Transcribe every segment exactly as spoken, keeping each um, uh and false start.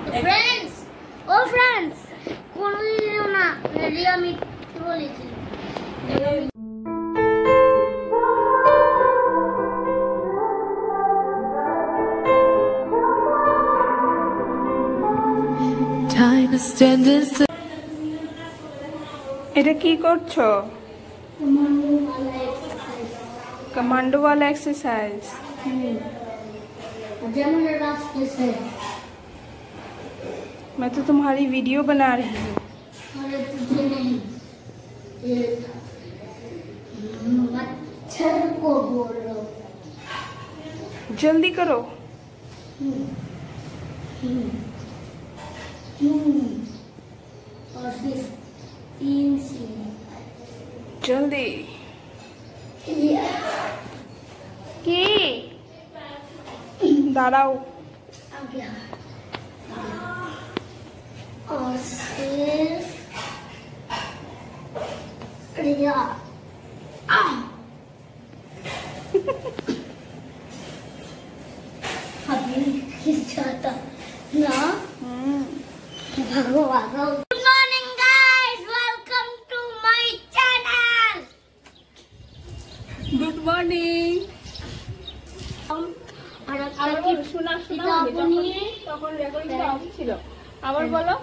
Friends ओ friends কোন দিও না রেডি আমি কি বলেছি time is standing still এটা কি করছো कमांडो वाला कमांडो एक्सरसाइज वाला एक्सरसाइज जमन रास्ते से मैं तो तुम्हारी वीडियो बना रही हूँ। अरे तुझे नहीं ये मच्छर को बोल रहा हूँ जल्दी करो और फिर तीन सी जल्दी की दाঁড়াও और सिर्फ रिया अभी किस जाता ना भगवान good morning guys welcome to my channel good morning और अब की শোনা শোনা তখন রেকর্ডিং অফ ছিল আবার বলো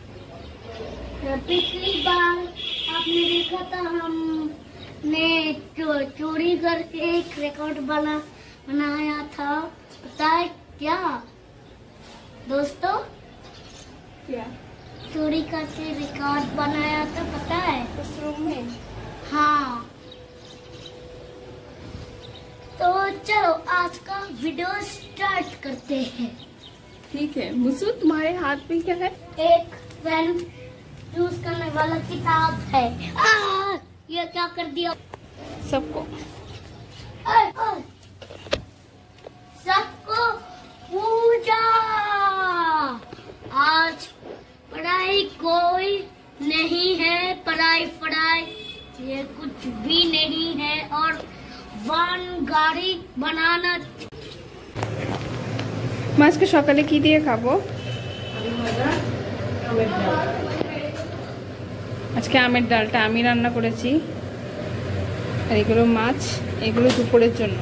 पिछली बार आपने देखा था हमने चो, चोरी करके एक रिकॉर्ड बना बनाया था पता है क्या दोस्तों क्या चोरी करके रिकॉर्ड बनाया था पता है उस रूम में हाँ तो चलो आज का वीडियो स्टार्ट करते हैं। ठीक है मुसु तुम्हारे हाथ में क्या है एक पेन यूज करने वाला किताब है आ, ये क्या कर दिया सबको आ, आ, सबको पूजा आज पढ़ाई कोई नहीं है पढ़ाई पढ़ाई ये कुछ भी नहीं है और वन गाड़ी बनाना मैं আজকে সকালে কি দিয়ে খাবো আজকে আমের ডালটা আমি রান্না করেছি আর এগুলো মাছ এগুলো দুপুরের জন্য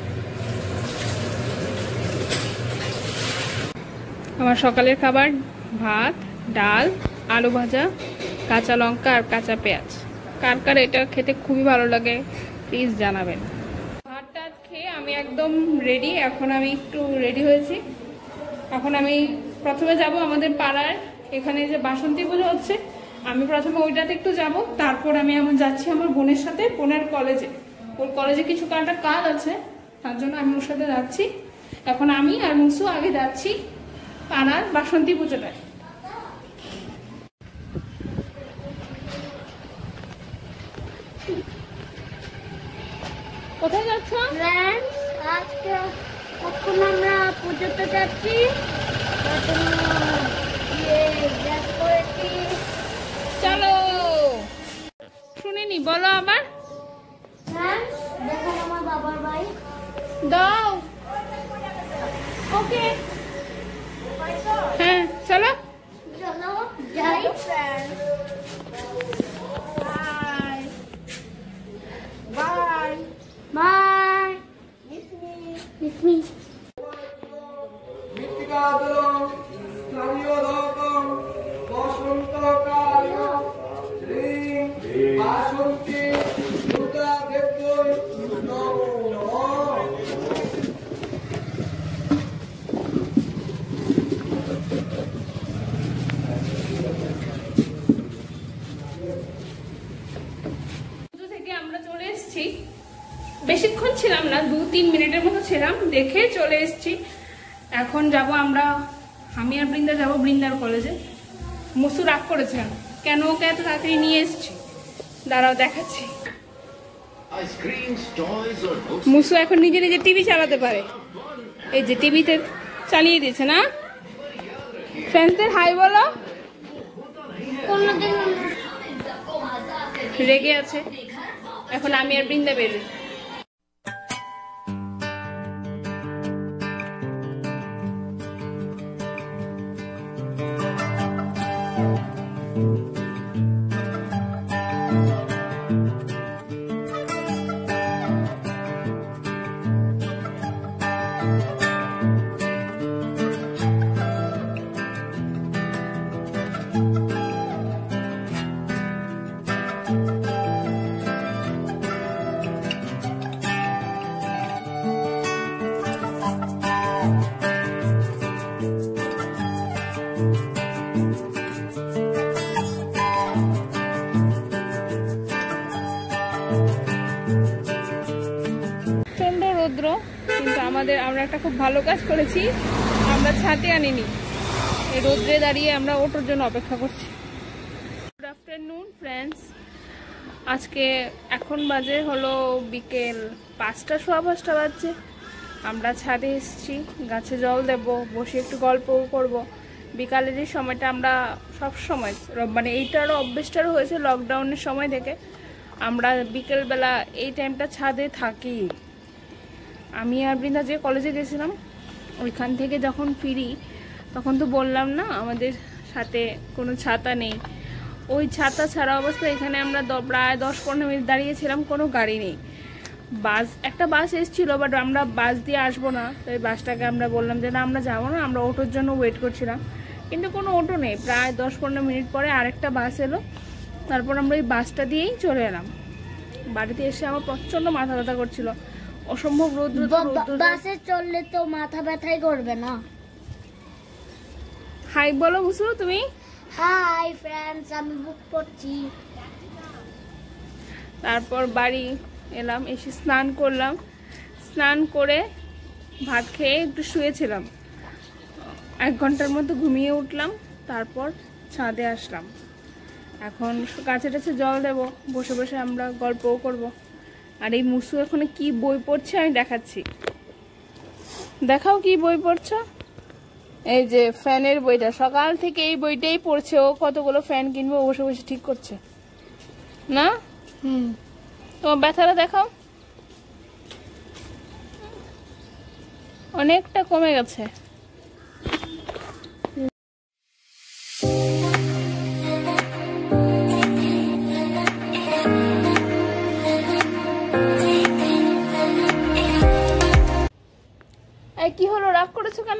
আমার সকালের খাবার ভাত ডাল আলু ভাজা কাঁচা লঙ্কা আর কাঁচা পেঁয়াজ কার কার এটা খেতে খুবই ভালো লাগে প্লিজ জানাবেন ভাত টাত খেয়ে আমি একদম রেডি এখন আমি একটু রেডি হয়েছি এখন আমি প্রথমে যাব আমাদের পাড়ার এখানে যে বাসন্তী পুজো হচ্ছে আমি প্রথমে ওইটাতে একটু যাব তারপর আমি এমন যাচ্ছি আমার বোনের সাথে বোনের কলেজে ওর কলেজে কিছু একটা কাজ আছে তার জন্য আমি ওর সাথে যাচ্ছি এখন আমি আর মুসু আগে যাচ্ছি পাড়ার বাসন্তী পুজোটায় কোথায় যাচ্ছ फ्रेंड्स आज के এখন আমরা পুজোতে যাচ্ছি ये ड्रेस করেছি চলো শুনিনি বলো আবার फ्रेंड्स দেখেন আমার বাবার বাইক দাও ওকে হ্যাঁ চলো চলো যাই friends bye bye bye miss me miss me মৃত্তিকাদলং স্থানীয়ধকং বসন্তকাল শ্রীং বাসন্তী দুর্গা দেবৈ নমো নমঃ পুজো থেকে আমরা চলে এসেছি বেশিক্ষণ ছিলাম না দু তিন মিনিটের মতো ছিলাম দেখে চলে এসেছি এখন যাব আমরা আমি আর বৃন্দা যাবো বৃন্দার কলেজে মুসু রাগ করেছে কেন ওকে এত তাড়াতাড়ি নিয়ে এসেছি দাঁড়াও দেখাচ্ছি মুসু এখন নিজে নিজে টিভি চালাতে পারে এই যে টিভিতে চালিয়ে দিয়েছে না ফ্রেন্ডসদের হাই বলো কোনদিন রেগে আছে এখন আমি আর বৃন্দা বেরোই আমাদের আমরা একটা খুব ভালো কাজ করেছি, আমরা ছাতে আনিনি, এই রোদ্রে দাঁড়িয়ে আমরা অটোর জন্য অপেক্ষা করছি। গুড আফটারনুন ফ্রেন্ডস, আজকে এখন বাজে হলো বিকেল পাঁচটা সোয়া পাঁচটা বাজছে। আমরা ছাদে এসেছি, গাছে জল দেব, বসে একটু গল্পও করব। বিকালের এই সময়টা আমরা সব সময়, মানে এইটারও অভ্যেসটারও হয়েছে লকডাউনের সময় থেকে, আমরা বিকেলবেলা এই টাইমটা ছাদে থাকি। আমি আর বৃন্দা যে কলেজে গেছিলাম ওইখান থেকে যখন ফিরি তখন তো বললাম না আমাদের সাথে কোনো ছাতা নেই। ওই ছাতা ছাড়া অবস্থা এখানে আমরা প্রায় দশ পনেরো মিনিট দাঁড়িয়েছিলাম, কোনো গাড়ি নেই। বাস, একটা বাস এসেছিল, বাট আমরা বাস দিয়ে আসবো না, তো এই বাসটাকে আমরা বললাম যে না আমরা যাবো না, আমরা অটোর জন্য ওয়েট করছিলাম, কিন্তু কোনো অটো নেই। প্রায় দশ পনেরো মিনিট পরে আরেকটা বাস এলো, তারপর আমরা এই বাসটা দিয়েই চলে এলাম। বাড়িতে এসে আমার প্রচণ্ড মাথা ব্যথা করছিল, অসম্ভব রোদ্র। বাসে চললে তো মাথা ব্যথাই করবে না। হাই বলো বুঝছো তুমি? হাই ফ্রেন্ডস, আমি বুক করছি। তারপর বাড়ি এলাম, এসে স্নান করলাম, স্নান করে ভাত খেয়ে একটু শুয়েছিলাম, এক ঘন্টার মতো ঘুমিয়ে উঠলাম, তারপর ছাদে আসলাম। এখন গাছে টাছে জল দেবো, বসে বসে আমরা গল্পও করব। আর এই মুসু এখন কি বই পড়ছে আমি দেখাচ্ছি, দেখাও কি বই পড়ছো। এই যে ফ্যানের বইটা, সকাল থেকে এই বইটাই পড়ছে ও। কতগুলো ফ্যান কিনবো বসে বসে ঠিক করছে না। হুম, তোমার ব্যথাটা দেখাও, অনেকটা কমে গেছে। এই কি হলো, রাগ করেছো কেন?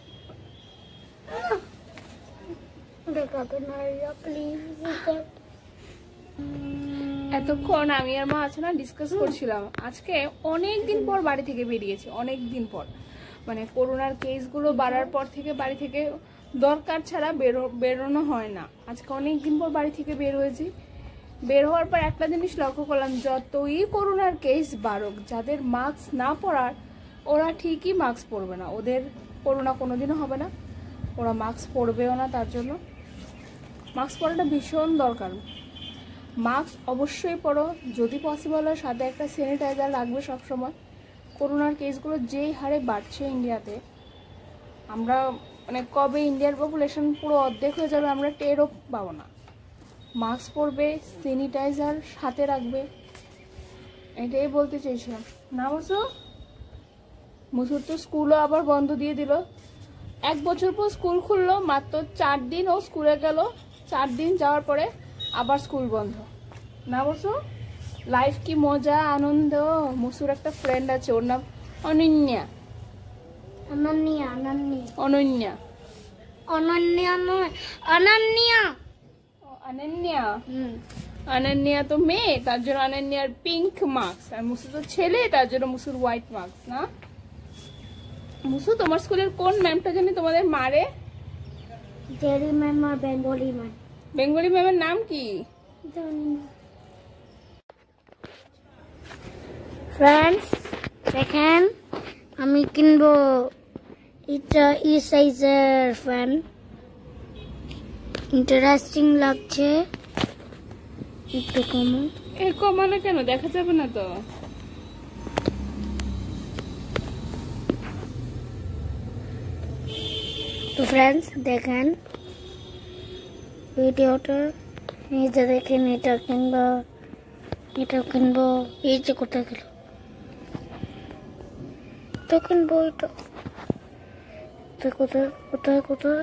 এতক্ষণ আমি আর মা আছে না ডিসকাস করছিলাম, আজকে অনেক দিন পর বাড়ি থেকে বেরিয়েছি, অনেক দিন পর, মানে করোনার কেসগুলো বাড়ার পর থেকে বাড়ি থেকে দরকার ছাড়া বেরো বেরোনো হয় না। আজকে অনেক দিন পর বাড়ি থেকে বের হয়েছি। বের হওয়ার পর একটা জিনিস লক্ষ্য করলাম, যতই করোনার কেস বাড়ুক, যাদের মাস্ক না পরার ওরা ঠিকই মাস্ক পরবে না, ওদের করোনা কোনোদিনও হবে না, ওরা মাস্ক পরবেও না। তার জন্য মাস্ক পরাটা ভীষণ দরকার। মাস্ক অবশ্যই পরো, যদি পসিবল হয় সাথে একটা স্যানিটাইজার লাগবে সবসময়। করোনার কেসগুলো যেই হারে বাড়ছে ইন্ডিয়াতে, আমরা মানে কবে ইন্ডিয়ার পপুলেশন পুরো অর্ধেক হয়ে যাবে আমরা টেরও পাবো না। মাস্ক পরবে, স্যানিটাইজার সাথে রাখবে, এটাই বলতে চেয়েছিলাম। না বসো, মুসুর তো স্কুলও আবার বন্ধ দিয়ে দিল। এক বছর পর স্কুল খুললো, মাত্র চার দিন ও স্কুলে গেল, চার দিন যাওয়ার পরে আবার স্কুল বন্ধ। না বসো, লাইফ কি মজা আনন্দ। মুসুর একটা ফ্রেন্ড আছে, ওর নাম অনন্যা। অনন্যা, অনন্যা, অনন্যা, অনন্যা নয়, অনন্যা। অনন্যা, হুম, অনন্যা তো মেয়ে, তার জন্য অনন্যার পিঙ্ক মার্কস, আর মুসু তো ছেলে, তার জন্য মুসুর হোয়াইট মার্কস। না মুসু, তোমার স্কুলের কোন ম্যামটা জানি তোমাদের মারে? জেরি ম্যাম আর বেঙ্গলি ম্যাম। বেঙ্গলি ম্যামের নাম কি? ফ্রেন্ডস দেখেন, আমি কিনবো এটা এই সাইজের ফ্যান, ইন্টারেস্টিং লাগছে। একটু কমো। এ কমানো কেন, দেখা যাবে না তো। তো ফ্রেন্ডস দেখেন ভিডিওটা, এই যে দেখেন, এটা কিনবো, এটা কিনবো। এই যে কোথায় গেল, তো কিনবো এটা, এটা কোথায় কোথায় কোথায়,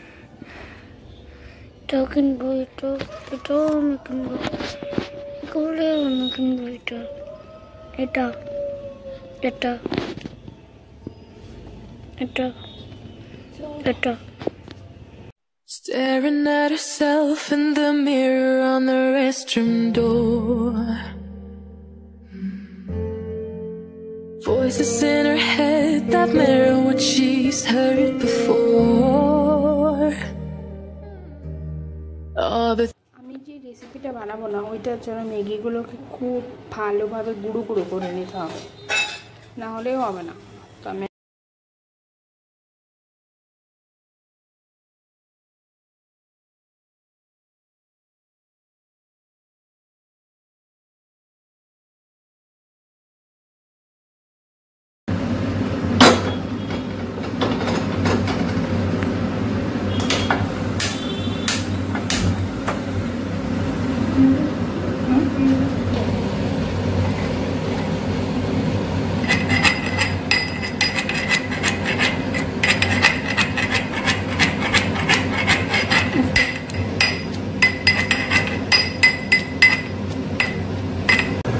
এটাও কিনবো, এটা এটাও আমি কিনবো, এগুলো আমি কিনবো, এটা এটা এটা এটা এটা। Staring at herself in the mirror on the restroom door. Voices in her head that mirror what she's heard before. All the আমি যে রেসিপিটা বানাবো না, ওইটার জন্য ম্যাগিগুলোকে খুব ভালোভাবে গুঁড়ো গুঁড়ো করে নিতে হবে, না হলেও হবে না। তো আমি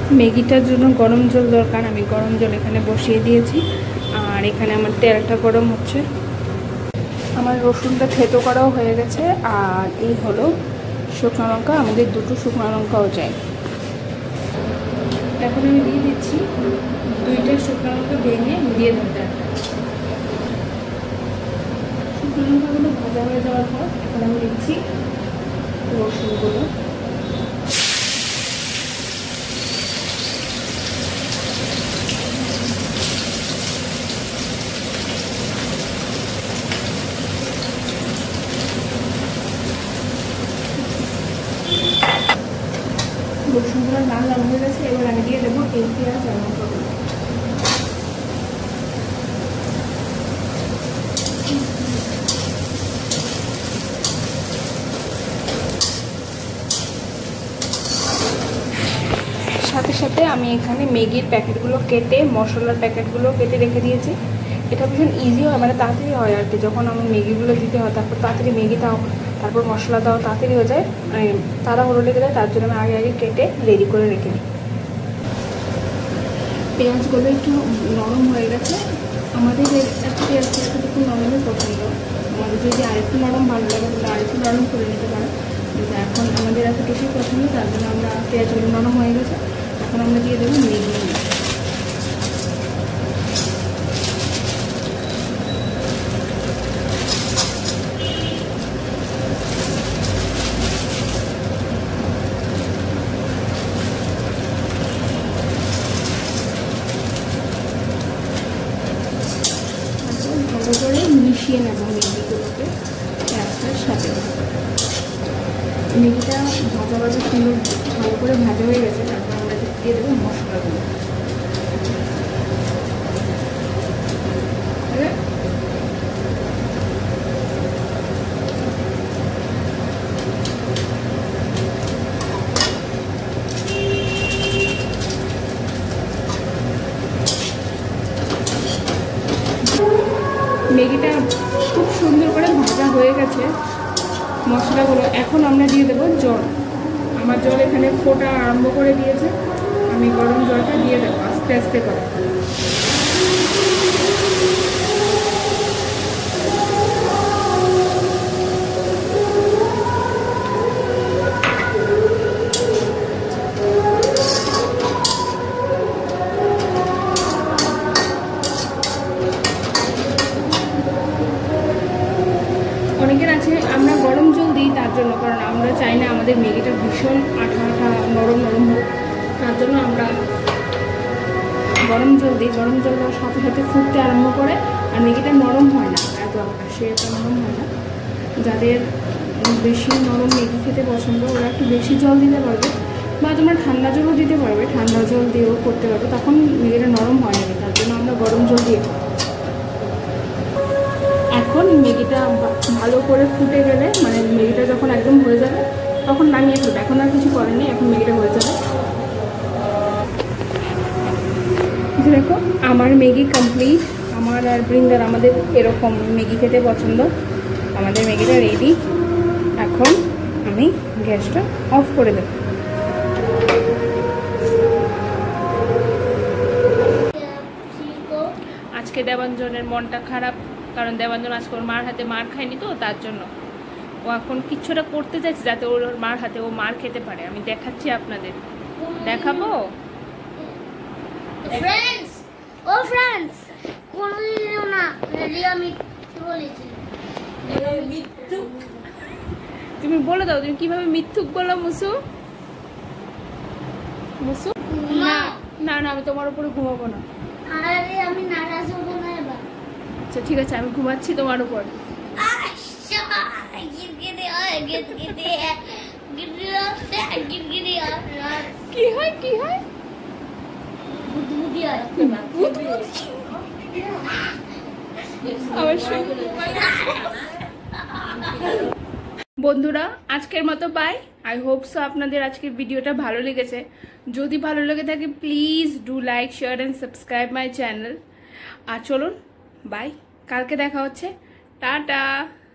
ম্যাগিটার জন্য গরম জল দরকার, আমি গরম জল এখানে বসিয়ে দিয়েছি। আর এখানে আমার তেলটা গরম হচ্ছে। আমার রসুনটা থেতো করাও হয়ে গেছে। আর এই হলো শুকনো লঙ্কা, আমাদের দুটো শুকনো লঙ্কাও চাই। এখন আমি দিয়ে দিচ্ছি দুইটা শুকনো লঙ্কা ভেঙে দিয়ে দিতে। শুকনো লঙ্কাগুলো ভাজা হয়ে যাওয়ার পর এখন আমি দিচ্ছি রসুনগুলো। রসুনগুলো লাল লাল হয়ে গেছে। এবার আমি দিয়ে দেবো এই পেঁয়াজ আর লঙ্কাগুলো। সাথে সাথে আমি এখানে ম্যাগির প্যাকেটগুলো কেটে, মশলার প্যাকেটগুলো কেটে রেখে দিয়েছি। এটা ভীষণ ইজি হয়, মানে তাড়াতাড়ি হয় আর কি। যখন আমি ম্যাগিগুলো দিতে হয় তারপর তাড়াতাড়ি ম্যাগি দাও, তারপর মশলা দাও, তাড়াতাড়ি হয়ে যায়, মানে তাড়াহুড়ো লেগে যায়। তার জন্য আমি আগে আগে কেটে রেডি করে রেখে দিই। পেঁয়াজগুলো একটু নরম হয়ে গেছে। আমাদের একটু পেঁয়াজ পেঁয়াজটা একটু নরমই পছন্দ। আমাদের যদি আরেকটু নরম ভালো লাগে তাহলে আরেকটু নরম করে নিতে পারে, কিন্তু এখন আমাদের এতটুকুই পছন্দ, তার জন্য আমরা পেঁয়াজগুলো নরম হয়ে গেছে। এখন আমরা দিয়ে দেবো ম্যাগি। ভালো করে মিশিয়ে নেব ম্যাগিগুলোকে পেঁয়াজটার সাথে। ম্যাগিটা ভাজা ভাজা সুন্দর ভালো করে ভাজা হয়ে গেছে। তারপর আমরা দিয়ে দেবো মশলাগুলো। ম্যাগিটা খুব সুন্দর করে ভাজা হয়ে গেছে মশলাগুলো। এখন আমরা দিয়ে দেবো জল। আমার জল এখানে ফোটা আরম্ভ করে দিয়েছে। আমি গরম জলটা দিয়ে দেবো আস্তে আস্তে করে। অনেকের আছে আমরা গরম জল দিই তার জন্য, কারণ আমরা চাই না আমাদের ম্যাগিটা ভীষণ আঠা আঠা নরম নরম হোক, তার জন্য আমরা গরম জল দিই। গরম জল দেওয়ার সাথে সাথে ফুটতে আরম্ভ করে, আর ম্যাগিটা নরম হয় না, এত সে এত নরম হয় না। যাদের বেশি নরম ম্যাগি খেতে পছন্দ ওরা একটু বেশি জল দিতে পারবে, বা তোমরা ঠান্ডা জলও দিতে পারবে, ঠান্ডা জল দিয়েও করতে পারবে, তখন ম্যাগিটা নরম হয় না। তার জন্য আমরা গরম জল দিয়ে করি। এখন ম্যাগিটা ভালো করে ফুটে গেলে, মানে ম্যাগিটা যখন একদম হয়ে যাবে তখন নামিয়ে ফেলবে। এখন আর কিছু করেনি, এখন ম্যাগিটা হয়ে যাবে। দেখো আমার ম্যাগি কমপ্লিট। আমার আর বৃন্দার আমাদের এরকম ম্যাগি খেতে পছন্দ। আমাদের ম্যাগিটা রেডি। এখন আমি গ্যাসটা অফ করে দেব। আজকে দেবাঞ্জনের মনটা খারাপ, কারণ দেবাঞ্জন আজকে ওর মার হাতে মার খায়নি তো, তার জন্য ও এখন কিচ্ছুটা করতে চাইছে যাতে ওর ওর মার হাতে ও মার খেতে পারে। আমি দেখাচ্ছি আপনাদের, দেখাবো। ফ্রেন্ডস, ও ফ্রেন্ডস, কোনদিনও না রিয়া মিথ্যে বলেছে। মিথ্যুক তুমি বলে দাও, তুমি কিভাবে মিথ্যুক বলো মুসু? মুসু না না না, আমি তোমার উপরে ঘুমাবো না। আরে আমি নারাজ হব না এবার। আচ্ছা ঠিক আছে, আমি ঘুমাচ্ছি তোমার উপর। আচ্ছা গিরগিরি হয় গিরগিরি গিরগিরি গিরগিরি আর কি হয় কি হয় বুদবুদি হয়। অবশ্যই। বন্ধুরা আজকের মতো বাই। আই হোপ সো আপনাদের আজকের ভিডিওটা ভালো লেগেছে। যদি ভালো লেগে থাকে please do like, share and subscribe my channel. আর চলুন বাই, কালকে দেখা হচ্ছে। টাটা।